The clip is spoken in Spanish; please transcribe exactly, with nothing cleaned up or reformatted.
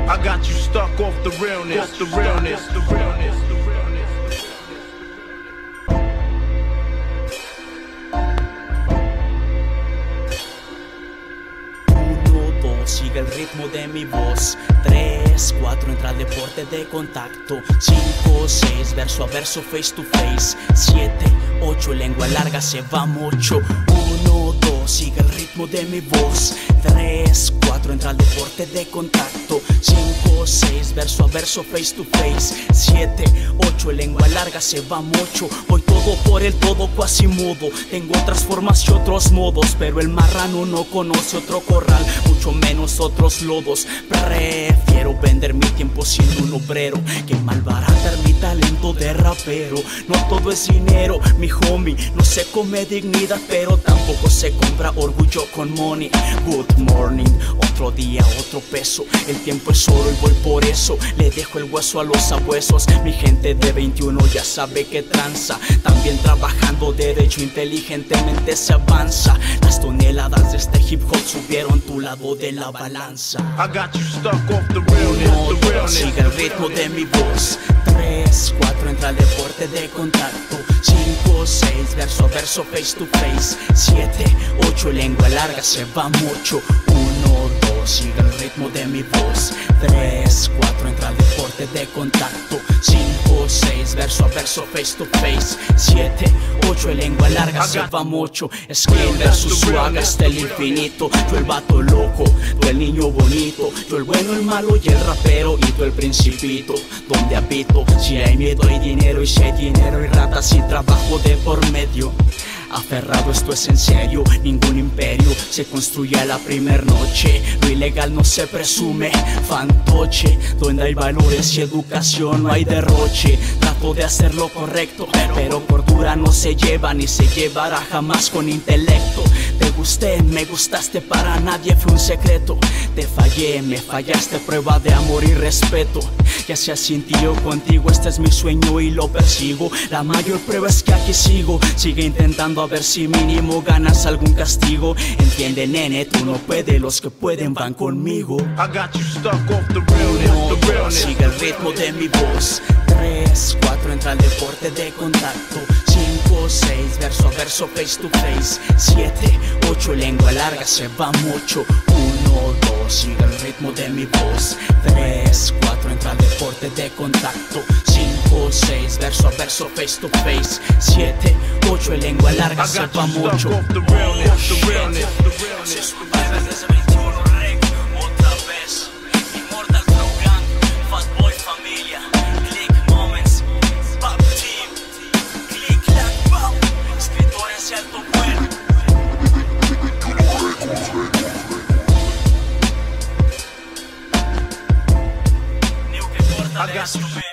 I got you stuck off the realness, off the realness, the realness, the realness. Uno, dos, sigue el ritmo de mi voz. Tres, cuatro, entra al deporte de contacto. Cinco, seis, verso a verso, face to face. Siete, ocho, lengua larga, se va mucho. Uno, dos, sigue el ritmo de mi voz. Tres, cuatro, entra al deporte de contacto. Cinco, seis, verso a verso, face to face. Siete, ocho, lengua larga, se va mucho. Voy todo por el todo, cuasi mudo. Tengo otras formas y otros modos, pero el marrano no conoce otro corral, mucho menos otros lodos. Prefiero vender mi tiempo siendo un obrero que malbaratar mi talento de rapero. No todo es dinero, mi homie. No se come dignidad, pero tampoco se compra orgullo con money. Good morning, otro día, otro peso. El tiempo es oro y voy por eso. Le dejo el hueso a los sabuesos. Mi gente de veintiuno ya sabe que tranza. También trabajando derecho, inteligentemente se avanza. Las toneladas de este hip hop subieron tu lado de la balanza. I got you stuck off the realness, the realness. Sigue el ritmo de mi voz. Tres, cuatro, entra al deporte de contacto. Cinco, seis, verso a verso, face to face. Siete, ocho, lengua larga, se va mucho. Uno, dos, sigue el ritmo de mi voz. Tres, cuatro, entra al deporte de contacto. Cinco, seis, verso a verso, face to face. Siete, ocho, lengua larga, se va mucho. Scream versus swag hasta el infinito. Yo el vato loco, tú el niño bonito. Yo el bueno, el malo y el rapero. Y tú el principito, donde habito. Si hay miedo hay dinero, y si hay dinero hay ratas y trabajo de por medio. Aferrado, esto es en serio, ningún imperio se construye a la primer noche. Lo ilegal no se presume, fantoche. Donde hay valores y educación no hay derroche. Trato de hacer lo correcto, pero cordura no se lleva ni se llevará jamás con intelecto. Te gusté, me gustaste, para nadie fue un secreto. Te fallé, me fallaste, prueba de amor y respeto. Ya sea sin ti o contigo, este es mi sueño y lo persigo. La mayor prueba es que aquí sigo. Sigue intentando a ver si mínimo ganas algún castigo. Entiende, nene, tú no puedes, los que pueden van conmigo. I got you stuck off the realness, the realness. Sigue el ritmo de mi voz. Tres, cuatro, entra al deporte de contacto. Cinco, seis, verso a verso, face to face. Siete, ocho, lengua larga, se va mucho. Uno, dos, sigue el ritmo de mi voz. Tres, cuatro, entra al deporte de contacto. Cinco, seis, verso a verso, face to face. Siete, ocho, lengua larga, se va mucho. Off the realness, the realness, the realness. Otra vez, Immortal Flow Gang, Fatboy Familia, Click Moments, Pop Team, Click Clack Pop, escritores y alto vuelo. New que corta de eso.